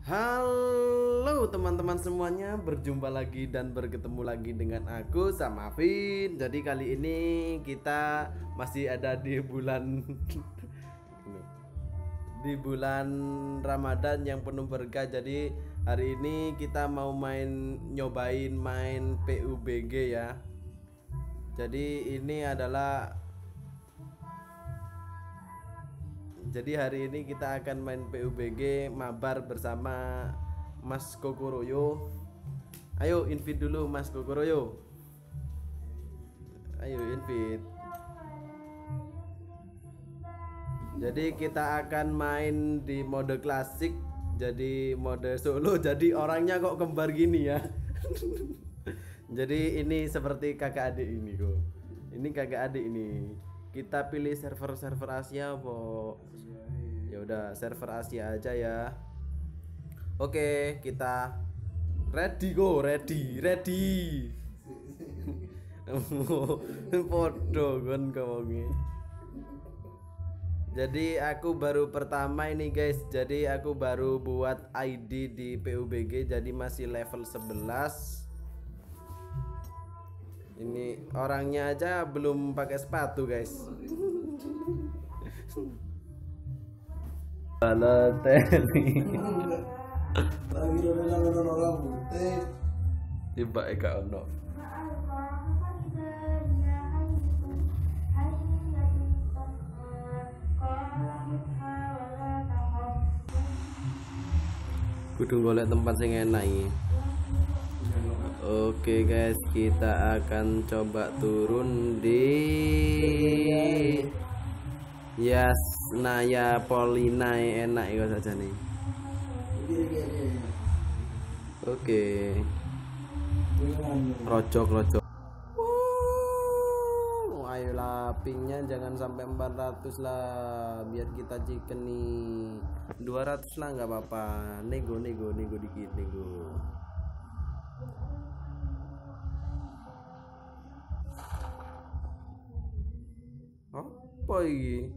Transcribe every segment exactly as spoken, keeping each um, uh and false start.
Halo teman-teman semuanya, berjumpa lagi dan berketemu lagi dengan aku sama Vin. Jadi kali ini kita masih ada di bulan di bulan Ramadan yang penuh berkah. Jadi hari ini kita mau main nyobain main P U B G ya. Jadi ini adalah Jadi hari ini kita akan main P U B G mabar bersama Mas Kokoroyo. Ayo invite dulu Mas Kokoroyo. Ayo invite. Jadi kita akan main di mode klasik. Jadi mode solo. Jadi orangnya kok kembar gini ya. Jadi ini seperti kakak adik ini kok. Ini kakak adik ini. Kita pilih server-server Asia, Bo. Ya udah, server Asia aja ya. Oke, kita ready go, ready, ready. Podo kon komongi. Jadi aku baru pertama ini guys. Jadi aku baru buat I D di P U B G, jadi masih level sebelas. Ini orangnya aja belum pakai sepatu guys. Balotelli. Lagi udah orang putih. Tiba eka ono. Kudu golek tempat sing enak iki. Oke guys, kita akan coba turun di Yes, Naya Polina enak ya saja nih. Oke. Rojok rojok. Wow, ayolah pingnya jangan sampai empat ratus lah, biar kita chicken nih. dua ratus lah nggak apa-apa. Nego nego nego dikit nego. Apa ini?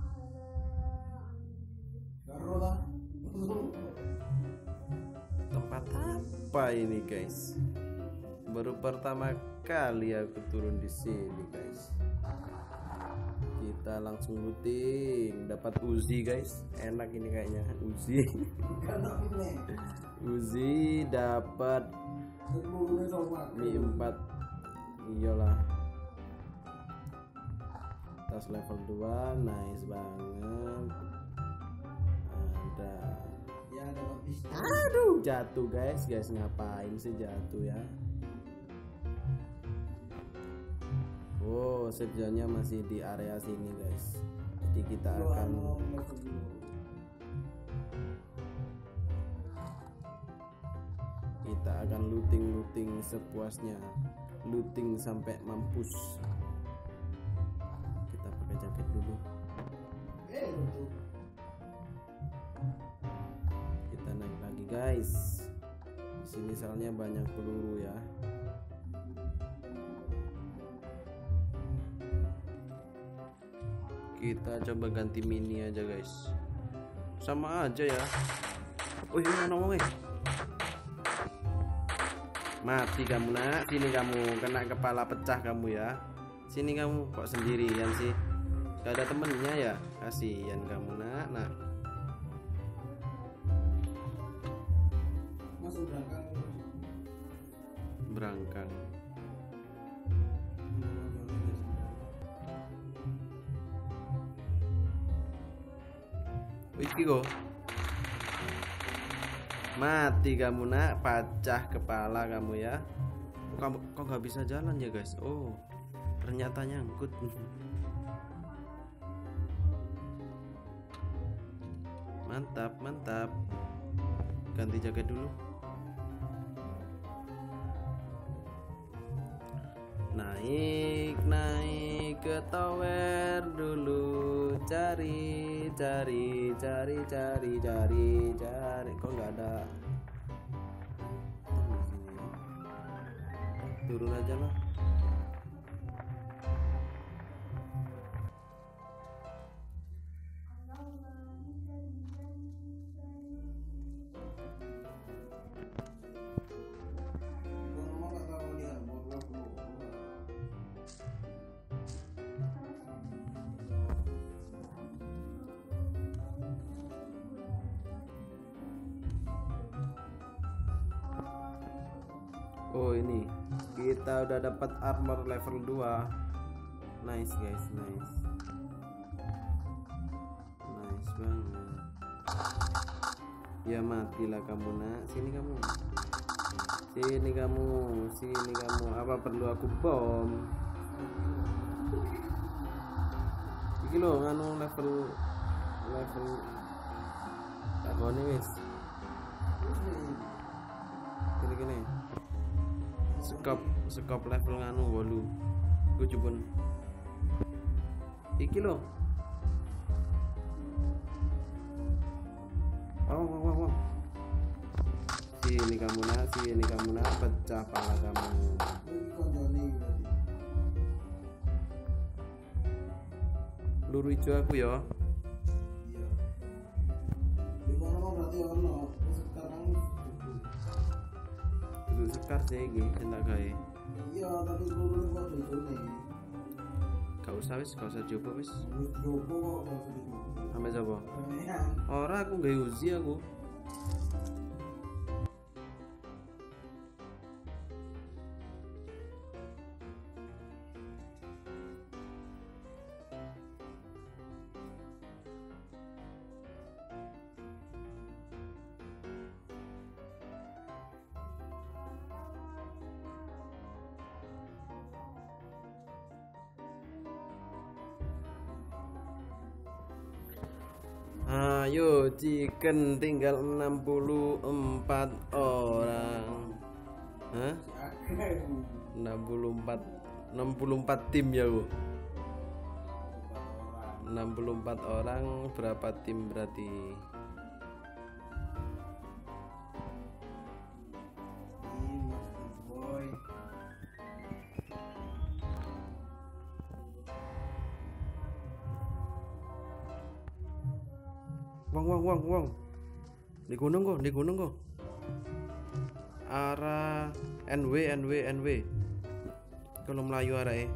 Tempat apa ini guys? Baru pertama kali aku turun di sini guys. Kita langsung looting, dapat Uzi guys. Enak ini kayaknya Uzi. Uzi dapat Mi empat. Iyalah. Tas level dua, nice banget. Ada Ya dapat pistol. Aduh, jatuh guys, guys ngapain sih jatuh ya? Oh, save zone-nya masih di area sini guys. Jadi kita akan kita akan looting-looting sepuasnya, looting sampai mampus. Kita pakai jaket dulu. Kita naik lagi guys. Di sini soalnya banyak peluru ya. Kita coba ganti mini aja guys. Sama aja ya. Oh ini ngomongnya. Mati kamu nak. Sini kamu, kena kepala pecah kamu ya. Sini kamu, kok sendirian sih? Gak ada temennya ya? Kasihan kamu nak, nak. Masuk berangkat. Berangkang. Wiki go. Mati kamu nak, pecah kepala kamu ya. Kok kamu kok nggak bisa jalan ya guys? Oh, ternyata nyangkut. Mantap, mantap. Ganti jaket dulu. Naik, naik ke tower dulu. Cari, cari, cari, cari, cari, cari. Kok nggak ada? Turun aja lah. Oh ini kita udah dapat armor level dua. Nice guys, nice. Nice banget. Ya matilah kamu nak. Sini kamu. Sini kamu, sini kamu. Apa perlu aku bom? Iki lho nganu level level takone wis. Gini-gini. Skop skop level nganu wolu. Gue coba. Iki lho. Wow, wow, wow, wow. Sini kamu nak, sini kamu nak, pecah pala kamu. Peluru hijau aku ya. Iya. Di mana berarti ono sekarang Dulu sekar sih iki entak gawe. iya tapi peluru kok dicune. Gak usah wis, gak usah coba wis. Wis jopo kok gak usah dicoba. Sampai sapa? Iya. Ora aku gawe uzi aku. Ayo chicken tinggal enam puluh empat orang. Hah? enam puluh empat enam puluh empat tim ya Bu. enam puluh empat orang berapa tim berarti? Wong wong wong wong. Di gunung kok, di gunung kok. Arah N W N W N W. Kalau Melayu arahnya.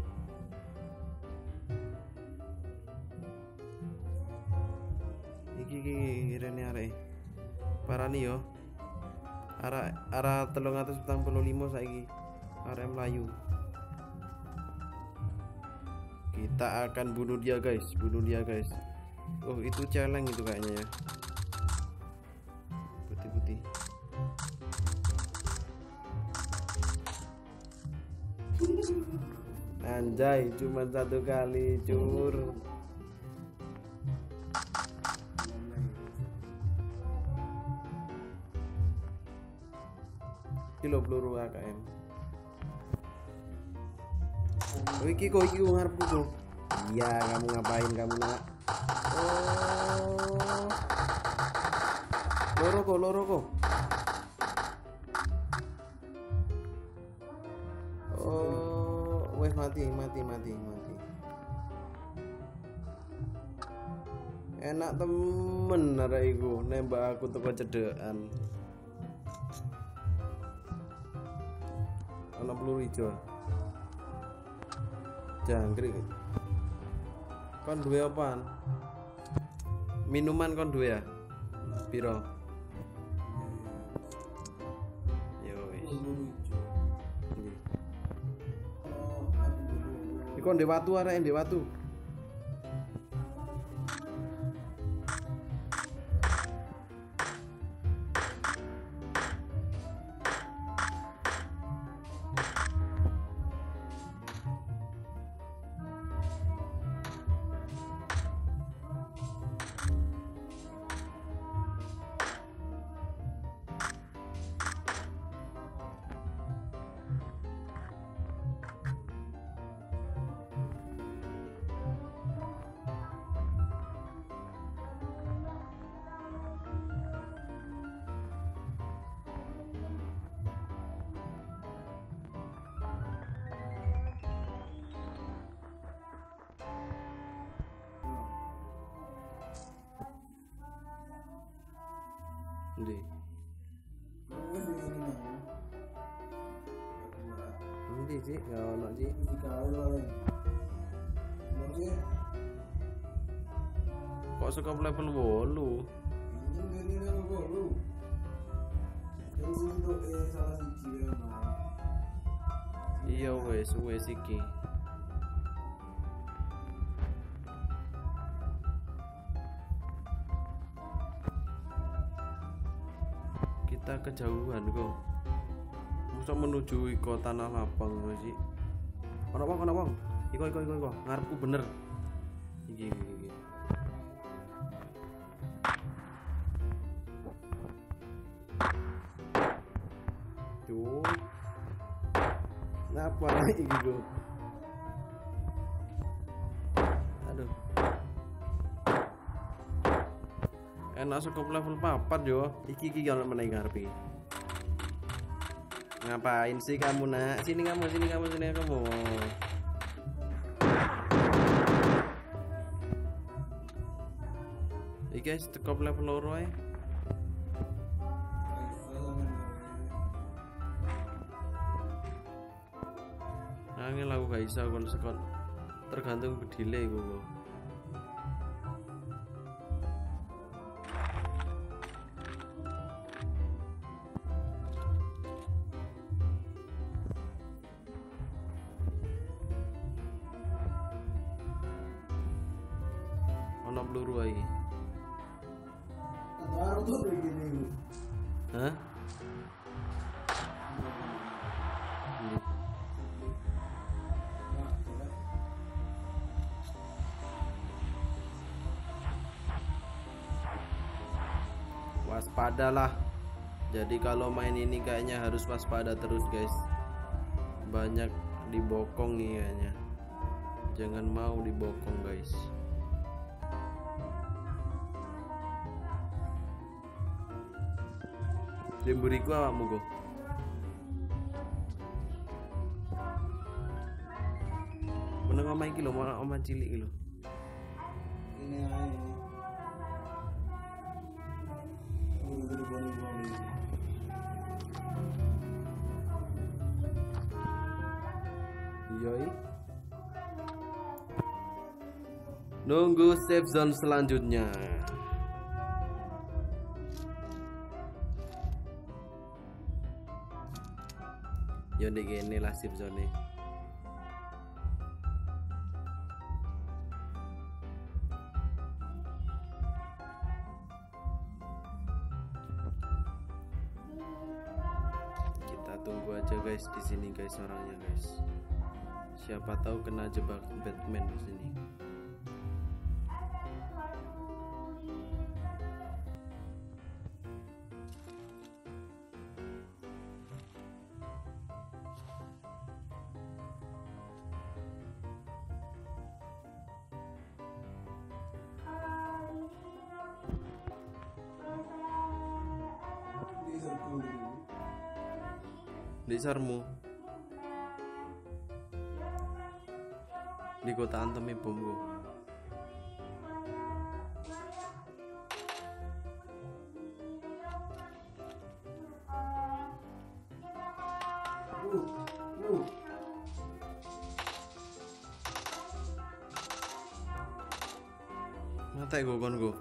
Iki iki rene arahnya. Parani yo. Arah arah telung atus petang puluh lima saiki. Arah Melayu. Kita akan bunuh dia guys, bunuh dia guys. Oh itu celeng itu kayaknya ya. Putih-putih. Anjay cuma satu kali cur. Kilo peluru A K M. Oh iki kok iki ngarepku kok. Iya kamu ngapain kamu nak? Oh. Loro kok, loro kok. Oh, wes mati, mati, mati, mati. Enak temen arek iku nembak aku teko cedekan. Ana peluru hijau. Jangkrik. Kon duwe apaan? Minuman kon duwe ya? Piro? Yo wis. Iku ndek watu arek ndek watu. Ndi? Ndi sih, gak ono sih. Kok suka level wolu? Ini level wolu. Yang untuk eh salah siji ya. Iya wes wes iki. Kita kejauhan kok. Masa menuju iko tanah lapang sih. Ono wong, ono wong. Iko iko iko iko. Ngarepku bener. Iki iki iki. Cuk. Ngapa iki go? Aduh. Enak sekop level papat yo. Iki iki kalau meneh ngarepe. Ngapain sih kamu nak? Sini kamu, sini kamu, sini kamu. Iki guys, tekop level loro ae. Angel aku gak bisa kon sekon. Tergantung delay gue. Ono peluru ae. Baru tuh begini. Hah? Waspadalah. Jadi kalau main ini kayaknya harus waspada terus guys. Banyak dibokong nih kayaknya. Jangan mau dibokong guys. Demburiku awakmu go. Meneng omah iki lho, omah cilik iki lho. Ini aja ini. Udah gede banget. Yoi. Nunggu save zone selanjutnya. Yo nek kene lah save zone. Kita tunggu aja guys di sini guys orangnya guys. Siapa tahu kena jebak Batman di sini. Di sarmu di kota antem bom go. Mate go kon go.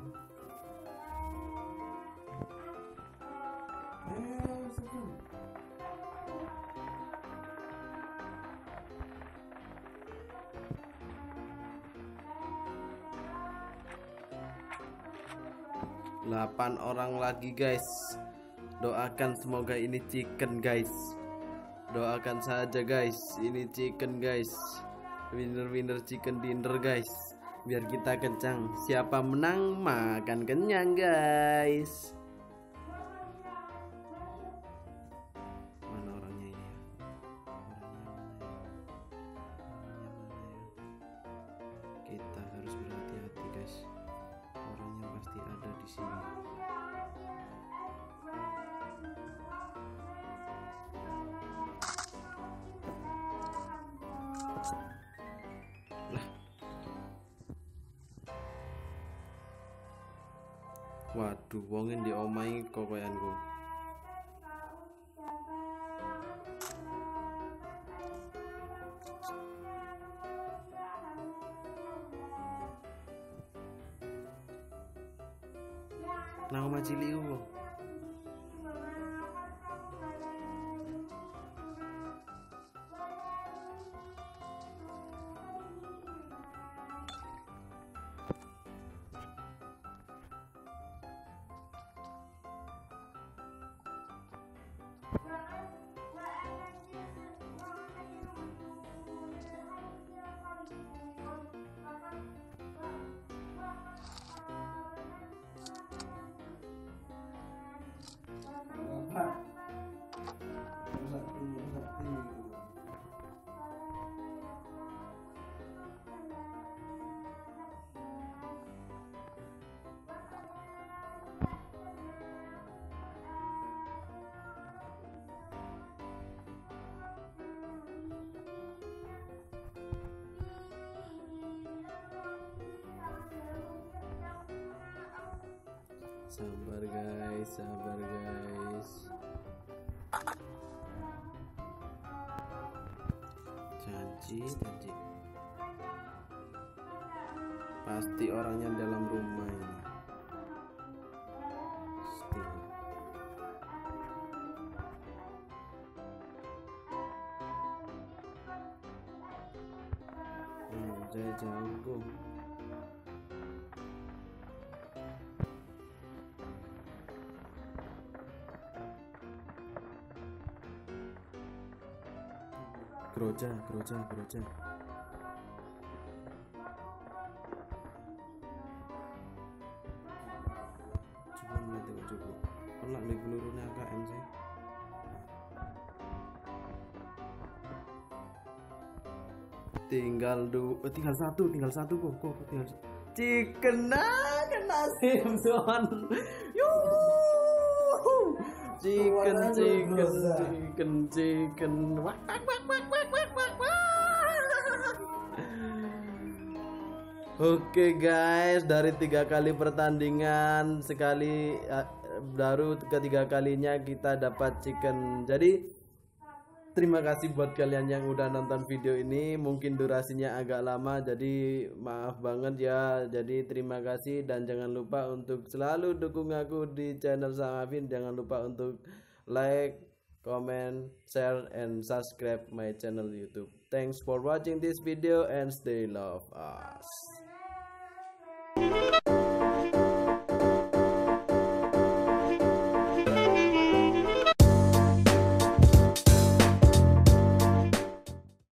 delapan orang lagi guys. Doakan semoga ini chicken guys. Doakan saja guys, ini chicken guys. Winner winner chicken dinner guys. Biar kita kencang. Siapa menang makan kenyang guys. Mana orangnya ini ya? Kita harus berhati-hati guys. Orangnya pasti ada di sini. Lah. Waduh, wongin di omahe kokoyanku. Nang omah cilik ku. Sabar guys, sabar guys. Janji, janji. Pasti orangnya dalam rumah ini. Pasti. Hmm, saya jauh. Geroja, geroja, geroja. Coba nanti kok coba. Kena nih pelurunya A K M sih. Tinggal dua, tinggal satu, tinggal satu kok, kok tinggal. Chicken nah, kena Simpson. Yuh. Chicken, chicken, chicken, chicken. Wak, wak, wak, wak, wak, wak, wak, wak. Oke guys, dari tiga kali pertandingan sekali uh, baru ketiga kalinya kita dapat chicken. Jadi terima kasih buat kalian yang udah nonton video ini. Mungkin durasinya agak lama, jadi maaf banget ya. Jadi terima kasih dan jangan lupa untuk selalu dukung aku di channel Sang Afin. Jangan lupa untuk like, comment, share, and subscribe my channel YouTube. Thanks for watching this video and stay love us.